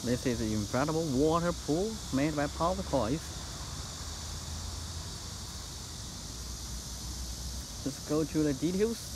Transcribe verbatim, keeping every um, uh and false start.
This is an inflatable water pool made by Power Toys. Let's go to the details.